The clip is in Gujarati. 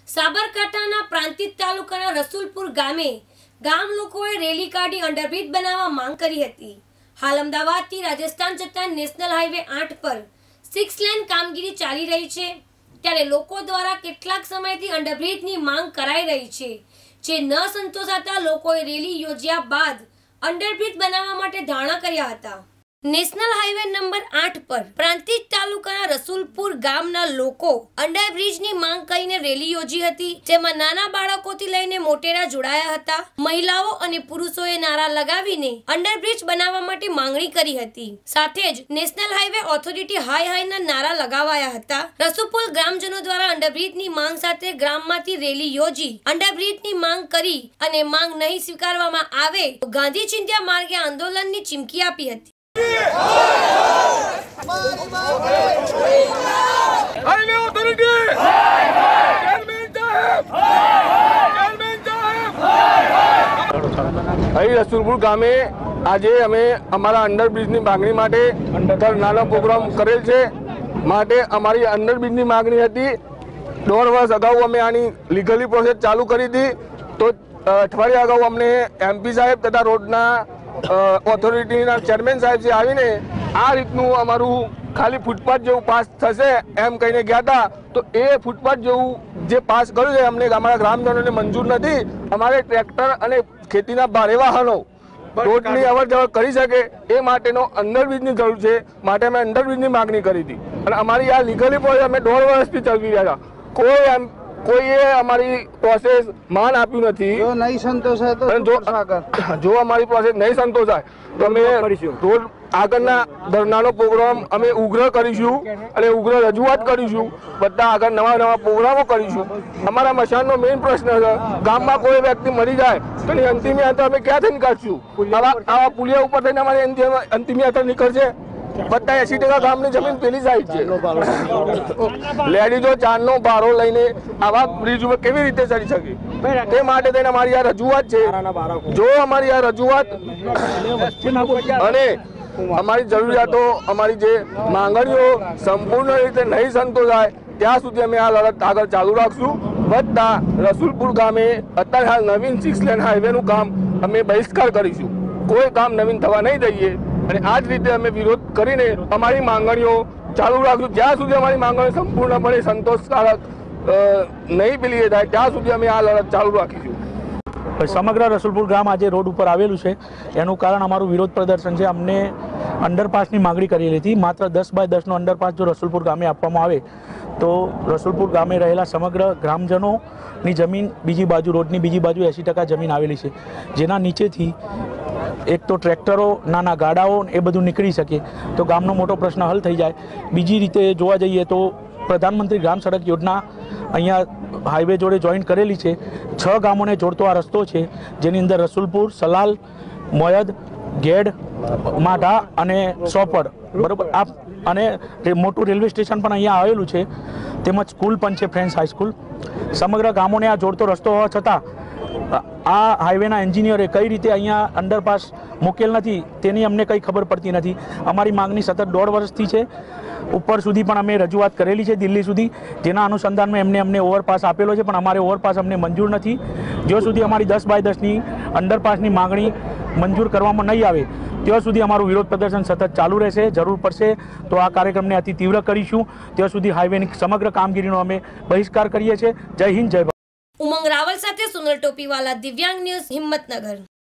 સાબરકાંઠાના પ્રાંતિજ તાલુકાના રસુલપુર ગામે ગામ લોકોએ રેલી કાઢી અંડરબ્રિજ બનાવવા માંગ કરી હતી। હાલ અમદાવાદથી રાજસ્થાન જતા નેશનલ હાઈવે 8 પર 6 લેન કામગીરી ચાલી રહી છે, ત્યારે લોકો દ્વારા કેટલાક સમયથી અંડરબ્રિજની માંગ કરાઈ રહી છે, જે ન સંતોષાતા લોકોએ રેલી યોજ્યા બાદ અંડરબ્રિજ બનાવવા માટે ધારણા કર્યા હતા। નેશનલ હાઈવે નંબર 8 પર પ્રાંતિજ તાલુકાના રસુલપુર ગામના લોકો અંડરબ્રિજની માંગ કરીને રેલી યોજી હતી, જેમાં નાના બાળકોથી લઈને મોટેરા જોડાયા હતા। મહિલાઓ અને પુરુષોએ નારા લગાવીને અંડરબ્રિજ બનાવવા માટે માંગણી કરી હતી। સાથે જ નેશનલ હાઈવે ઓથોરિટી હાય હાયના નારા લગાવાયા હતા। રસુલપુર ગ્રામજનો દ્વારા અંડરબ્રિજની માંગ સાથે ગ્રામમાંથી રેલી યોજી અંડરબ્રિજની માંગ કરી અને માંગ નહીં સ્વીકારવામાં આવે તો ગાંધી ચિંધ્યા માર્ગે આંદોલનની ચીમકી આપી હતી। રસુલપુર ગામે આજે અમે અમારા અંડરબ્રિજની માંગણી માટે નાનો પ્રોગ્રામ કરેલ છે। માટે અમારી અંડરબ્રિજની માંગણી હતી। 1.5 વર્ષ અગાઉ અમે આની લીગલી પ્રોસેસ ચાલુ કરી હતી, તો અઠવાડિયા અગાઉ અમને MP સાહેબ તથા રોડના ઓથોરિટીના ચેરમેન સાહેબ છે આવીને આ રીતનું અમારું ખાલી ફૂટપાથ જેવું પાસ થશે એમ કહીને ગયા હતા। તો એ ફૂટપાથ જેવું જે પાસ કર્યું છે અમને અમારા ગ્રામજનોને મંજૂર નથી। અમારે ટ્રેક્ટર અને ખેતીના ભારે વાહનો રોડની અવર જવર કરી શકે એ માટેનો અંડરબ્રિજની જરૂર છે, માટે અમે અંડરબ્રિજની માગણી કરી હતી અને અમારી આ લીગલી પ્રોસેસ અમે 1.5 વર્ષથી ચલાવી રહ્યા હતા। કોઈએ અમારી પ્રોસેસ માન આપ્યું નથી। જો નહીં સંતોષાય તો જો અમારી પ્રોસેસ નહીં સંતોષાય તો અમે રોડ આગળના ધરનાનો પ્રોગ્રામ અમે ઉગ્ર કરીશું અને ઉગ્ર રજૂઆત કરીશું। બધા આગળ નવા પ્રોગ્રામો કરીશું। અમારા મશાનનો મેઇન પ્રશ્ન છે, ગામમાં કોઈ વ્યક્તિ મરી જાય તો એની અંતિમ યાત્રા અમે ક્યાંથી કાઢશું? આવા પુલિયા ઉપર થઈને અમારી અંતિમ યાત્રા નીકળશે। બધા 80% ગામની જમીન પેલી સાઈડ છે। લેડીઝો ચારનો બારો લઈને આવા બ્રિજ ઉપર કેવી રીતે ચડી શકે? તે માટે થઈને અમારી આ રજૂઆત છે। જો અમારી આ રજૂઆત અને અમારી જરૂરિયાતો, અમારી જે માંગણીઓ સંપૂર્ણ રીતે નહીં સંતોષાય ત્યાં સુધી અમે આ લડત આગળ ચાલુ રાખશું। બધા રસુલપુર ગામે અત્યારે હાલ નવીન 6 લેન હાઈવેનું કામ અમે બહિષ્કાર કરીશું। કોઈ કામ નવીન થવા નહીં દઈએ અને આ જ રીતે અમે વિરોધ કરીને અમારી માંગણીઓ ચાલુ રાખશું। જ્યાં સુધી અમારી માંગણીઓ સંપૂર્ણપણે સંતોષકારક નહીં પેલી થાય ત્યાં સુધી અમે આ લડત ચાલુ રાખીશું। સમગ્ર રસુલપુર ગામ આજે રોડ ઉપર આવેલું છે, એનું કારણ અમારું વિરોધ પ્રદર્શન છે। અમને અંડરપાસની માંગણી કરેલી હતી। માત્ર 10 બાય 10નો અંડરપાસ જો રસુલપુર ગામે આપવામાં આવે તો રસુલપુર ગામે રહેલા સમગ્ર ગ્રામજનોની જમીન બીજી બાજુ, રોડની બીજી બાજુ 80% જમીન આવેલી છે, જેના નીચેથી એક તો ટ્રેક્ટરો, નાના ગાડાઓ એ બધું નીકળી શકે તો ગામનો મોટો પ્રશ્ન હલ થઈ જાય। બીજી રીતે જોવા જઈએ તો પ્રધાનમંત્રી ગ્રામ સડક યોજના અહીંયા હાઈવે જોડે જોઈન્ટ કરેલી છે। 6 ગામોને જોડતો આ રસ્તો છે, જેની અંદર રસુલપુર, સલાલ, મોયદ, ગેડ, માઢા અને સોપડ, બરાબર આ અને મોટું રેલવે સ્ટેશન પણ અહીંયા આવેલું છે, તેમજ સ્કૂલ પણ છે, ફ્રેન્ડ્સ હાઈસ્કૂલ। સમગ્ર ગામોને આ જોડતો રસ્તો હોવા છતાં આ હાઈવેના એન્જિનિયરે કઈ રીતે અહીંયા અંડરપાસ મૂકેલ નથી તેની અમને કંઈ ખબર પડતી નથી। અમારી માંગણી સતત 1.5 વર્ષથી છે। ઉપર સુધી પણ અમે રજૂઆત કરેલી છે, દિલ્હી સુધી, જેના અનુસંધાનમાં અમને ઓવરપાસ આપેલો છે, પણ અમારે ઓવરપાસ અમને મંજૂર નથી। જ્યાં સુધી અમારી 10 બાય 10ની અંડરપાસની માંગણી મંજૂર કરવામાં નહીં આવે ત્યાં સુધી અમારું વિરોધ પ્રદર્શન સતત ચાલુ રહેશે। જરૂર પડશે તો આ કાર્યક્રમને અતિ તીવ્ર કરીશું। ત્યાં સુધી હાઈવેની સમગ્ર કામગીરીનો અમે બહિષ્કાર કરીએ છીએ। જય હિન્દ, જય ભારત। ઉમંગ રાવલ સાથે સુનલ ટોપીવાલા, દિવ્યાંગ ન્યૂઝ, હિંમતનગર।